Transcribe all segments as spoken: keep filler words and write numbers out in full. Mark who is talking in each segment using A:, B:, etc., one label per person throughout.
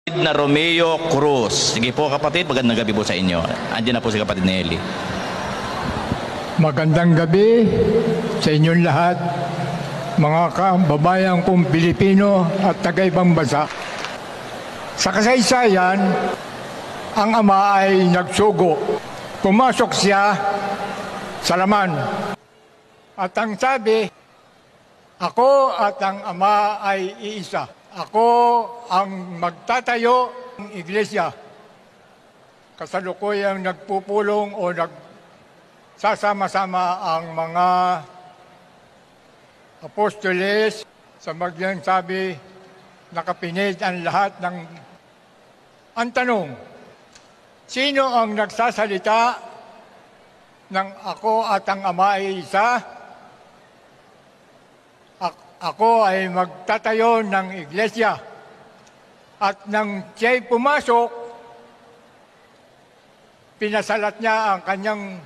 A: na Romeo Cruz. Sige po kapatid, magandang gabi po sa inyo. Andiyan na po si kapatid Nelly.
B: Magandang gabi sa inyong lahat, mga kababayan kong Pilipino at taga-ibang bansa. Sa kasaysayan, ang ama ay nagsugo. Pumasok siya sa laman. At ang sabi, ako at ang ama ay iisa. Ako ang magtatayo ng iglesia. Kasalukuyang nagpupulong o nagsasama-sama ang mga apostoles sa magyang sabi, nakapinid ang lahat ng... Ang tanong, sino ang nagsasalita ng ako at ang ama ay isa? Ako ay magtatayo ng iglesia. At nang siya'y pumasok, pinasalat niya ang kanyang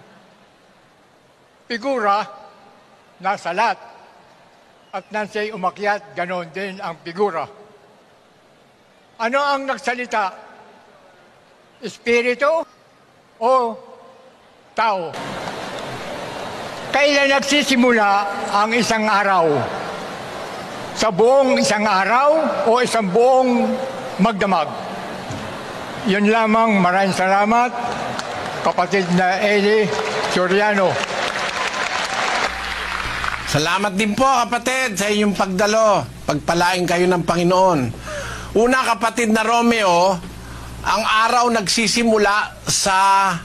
B: figura na salat. At nang siya'y umakyat, ganoon din ang figura. Ano ang nagsalita? Espiritu o tao? Kailan nagsisimula ang isang araw? Sa buong isang araw o isang buong magdamag? Yun lamang, maraming salamat, kapatid na Eli Soriano.
C: Salamat din po kapatid sa inyong pagdalo. Pagpalain kayo ng Panginoon. Una kapatid na Romeo, ang araw nagsisimula sa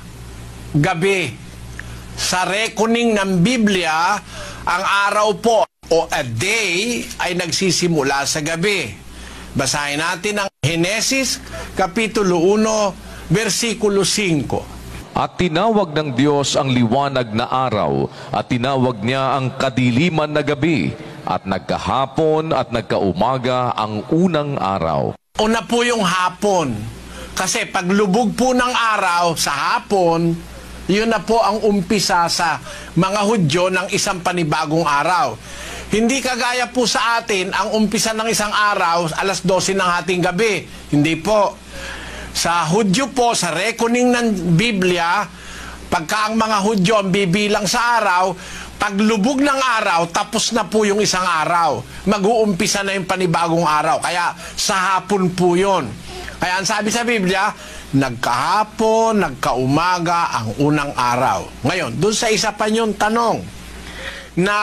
C: gabi. Sa reckoning ng Biblia, ang araw po o a day ay nagsisimula sa gabi. Basahin natin ang Henesis, Kapitulo one, versikulo five.
D: At tinawag ng Diyos ang liwanag na araw, at tinawag niya ang kadiliman na gabi, at nagkahapon at nagkaumaga ang unang araw.
C: Una po yung hapon. Kasi paglubog po ng araw sa hapon, yun na po ang umpisa sa mga Hudyo ng isang panibagong araw. Hindi kagaya po sa atin, ang umpisa ng isang araw, alas dose ng ating gabi. Hindi po. Sa Hudyo po, sa reckoning ng Biblia, pagka ang mga Hudyo ang bibilang sa araw, paglubog ng araw, tapos na po yung isang araw. Mag-uumpisa na yung panibagong araw. Kaya sa hapon po yun. Kaya ang sabi sa Biblia, nagkahapon, nagkaumaga ang unang araw. Ngayon, dun sa isa pa yung tanong na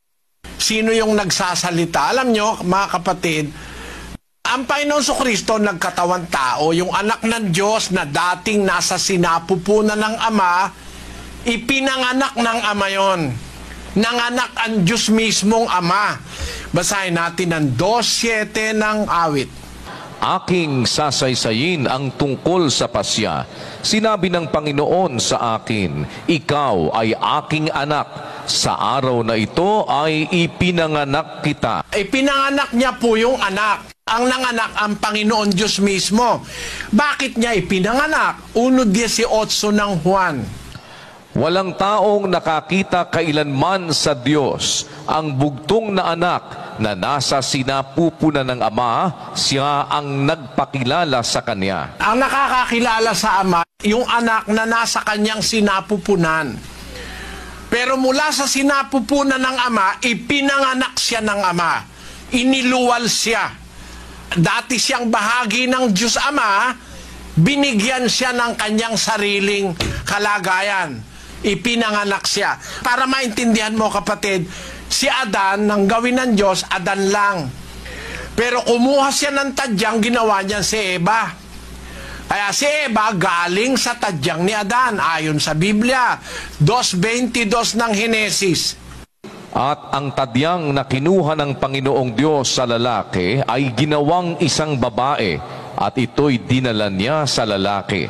C: sino yung nagsasalita? Alam nyo, mga kapatid, ang Panginoon Kristo nagkatawan tao, yung anak ng Diyos na dating nasa sinapupunan ng Ama, ipinanganak ng Ama yon. Nanganak ang Diyos mismong Ama. Basahin natin ang two seven ng awit.
D: Aking sasaysayin ang tungkol sa pasya. Sinabi ng Panginoon sa akin, ikaw ay aking anak. Sa araw na ito ay ipinanganak kita.
C: Ipinanganak niya po yung anak. Ang nanganak ang Panginoon Diyos mismo. Bakit niya ipinanganak? one eighteen ng Juan.
D: Walang taong nakakita kailanman sa Diyos ang bugtong na anak na nasa sinapupunan ng Ama, siya ang nagpakilala sa Kanya.
C: Ang nakakakilala sa Ama, yung anak na nasa Kanyang sinapupunan. Pero mula sa sinapupunan ng Ama, ipinanganak siya ng Ama. Iniluwal siya. Dati siyang bahagi ng Diyos Ama, binigyan siya ng Kanyang sariling kalagayan. Ipinanganak siya. Para maintindihan mo kapatid, si Adan, nang gawin ng Diyos, Adan lang. Pero kumuha siya ng tadyang, ginawa niya si Eva. Kaya si Eva galing sa tadyang ni Adan, ayon sa Biblia. two twenty-two ng Henesis.
D: At ang tadyang na kinuha ng Panginoong Diyos sa lalaki ay ginawang isang babae, at ito'y dinala niya sa lalaki.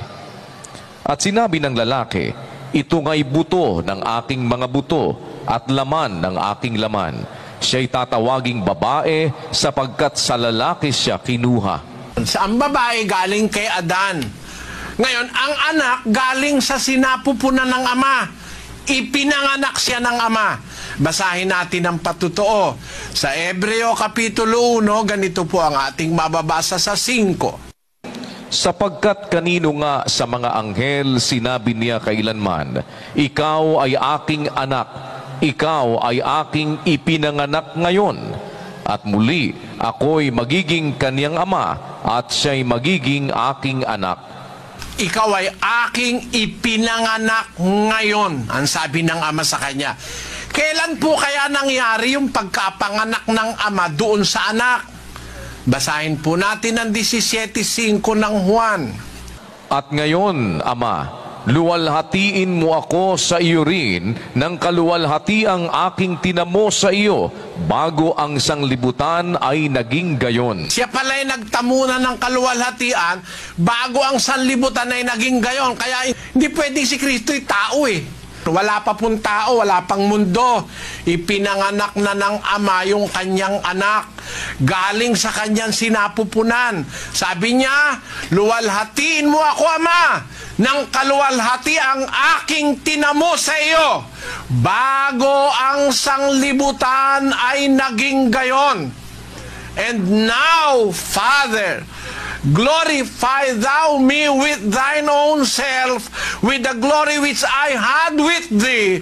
D: At sinabi ng lalaki, ito nga'y buto ng aking mga buto at laman ng aking laman. Siya'y tatawaging babae sapagkat sa lalaki siya kinuha.
C: Ang babae galing kay Adan. Ngayon, ang anak galing sa sinapupunan ng Ama. Ipinanganak siya ng Ama. Basahin natin ang patutuo. Sa Hebreo Kapitulo one, ganito po ang ating mababasa sa five.
D: Sapagkat kanino nga sa mga anghel sinabi niya kailanman, ikaw ay aking anak, ikaw ay aking ipinanganak ngayon, at muli ako'y magiging kaniyang ama at siya'y magiging aking anak.
C: Ikaw ay aking ipinanganak ngayon, ang sabi ng ama sa kanya. Kailan po kaya nangyari yung pagkapanganak ng ama doon sa anak? Basahin po natin ang seventeen five ng Juan.
D: At ngayon, Ama, luwalhatiin mo ako sa iyo rin ng kaluwalhatiang aking tinamo sa iyo bago ang sanglibutan ay naging gayon.
C: Siya pala'y nagtamuna ng kaluwalhatian bago ang sanlibutan ay naging gayon. Kaya hindi pwedeng si Kristo'y tao eh. Wala pa pong tao, wala pang mundo. Ipinanganak na ng ama yung kanyang anak. Galing sa kanyang sinapupunan. Sabi niya, luwalhatiin mo ako, Ama, ng kaluwalhati ang aking tinamo sa iyo. Bago ang sanglibutan ay naging gayon. And now, Father, glorify thou me with thine own self, with the glory which I had with thee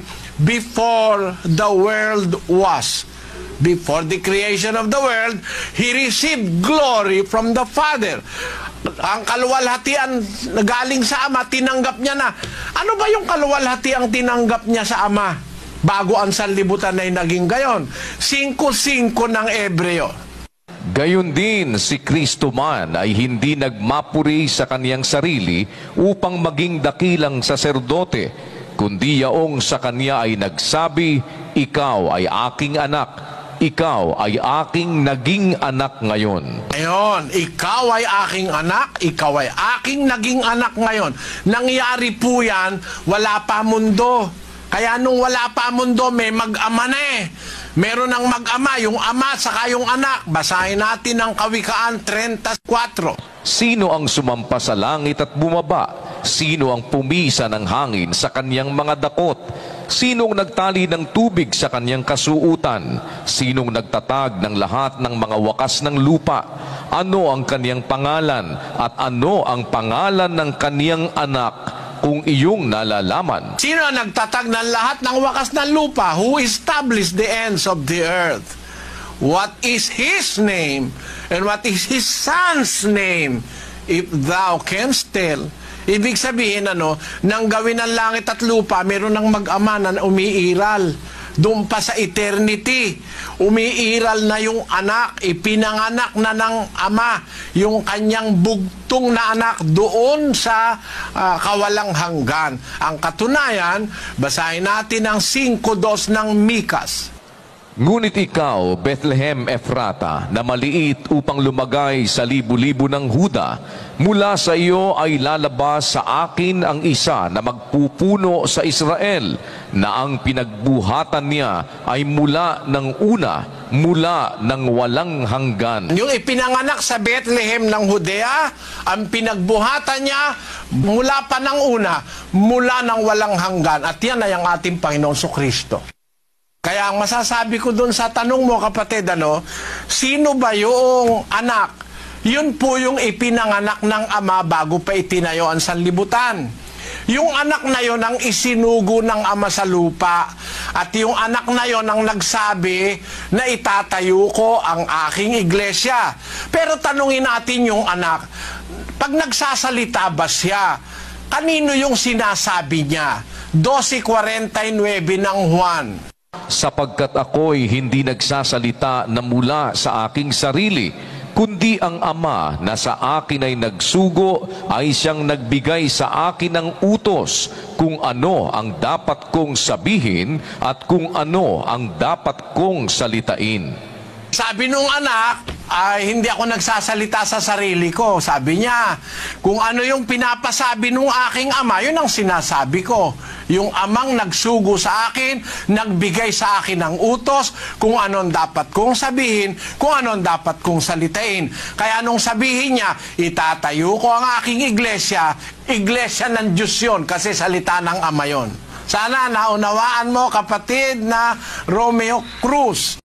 C: before the world was. Before the creation of the world, he received glory from the Father. Ang kaluwalhatian na galing sa Ama, tinanggap niya na. Ano ba yung kaluwalhatiang tinanggap niya sa Ama bago ang sanlibutan ay naging gayon? Singko-singko ng Ebreo.
D: Gayon din si Kristo man ay hindi nagmapuri sa kaniyang sarili upang maging dakilang saserdote, kundi yaong sa kanya ay nagsabi, ikaw ay aking anak, ikaw ay aking naging anak ngayon.
C: Ayon, ikaw ay aking anak, ikaw ay aking naging anak ngayon. Nangyari po yan, wala pa mundo. Kaya nung wala pa mundo, may mag-ama na eh. Meron ng mag-ama, yung ama at saka yung anak. Basahin natin ang Kawikaan thirty-four.
D: Sino ang sumampa sa langit at bumaba? Sino ang pumisa ng hangin sa kanyang mga dakot? Sinong nagtali ng tubig sa kanyang kasuutan? Sinong nagtatag ng lahat ng mga wakas ng lupa? Ano ang kanyang pangalan? At ano ang pangalan ng kanyang anak? Kung iyong nalalaman.
C: Sino ang nagtatag ng lahat ng wakas ng lupa? Who established the ends of the earth? What is his name? And what is his son's name? If thou canst tell. Ibig sabihin, ano, nang gawin ng langit at lupa, meron ng mag-ama na umiiral. Doon pa sa eternity, umiiral na yung anak, ipinanganak na ng ama, yung kanyang bugtong na anak doon sa uh, kawalang hanggan. Ang katunayan, basahin natin ang five two ng Mikas.
D: Ngunit ikaw, Bethlehem Ephrata, na maliit upang lumagay sa libu-libo ng Huda, mula sa iyo ay lalabas sa akin ang isa na magpupuno sa Israel, na ang pinagbuhatan niya ay mula ng una, mula ng walang hanggan.
C: Yung ipinanganak sa Bethlehem ng Judea, ang pinagbuhatan niya mula pa ng una, mula ng walang hanggan. At yan ay ang ating Panginoon Kristo. Kaya ang masasabi ko doon sa tanong mo, kapatid, ano, sino ba yung anak? Yun po yung ipinanganak ng ama bago pa itinayo ang sanlibutan. Yung anak na yon ang isinugo ng ama sa lupa. At yung anak na yon ang nagsabi na itatayo ko ang aking iglesia. Pero tanungin natin yung anak, pag nagsasalita ba siya, kanino yung sinasabi niya? twelve forty-nine ng Juan.
D: Sapagkat ako'y hindi nagsasalita na mula sa aking sarili, kundi ang Ama na sa akin ay nagsugo ay siyang nagbigay sa akin ng utos kung ano ang dapat kong sabihin at kung ano ang dapat kong salitain.
C: Sabi nung anak, ay hindi ako nagsasalita sa sarili ko. Sabi niya, kung ano yung pinapasabi nung aking ama, yun ang sinasabi ko. Yung amang nagsugo sa akin, nagbigay sa akin ng utos, kung anong dapat kong sabihin, kung anong dapat kong salitain. Kaya nung sabihin niya, itatayo ko ang aking iglesia, iglesia ng Diyos yun, kasi salita ng ama yun. Sana naunawaan mo, kapatid na Romeo Cruz.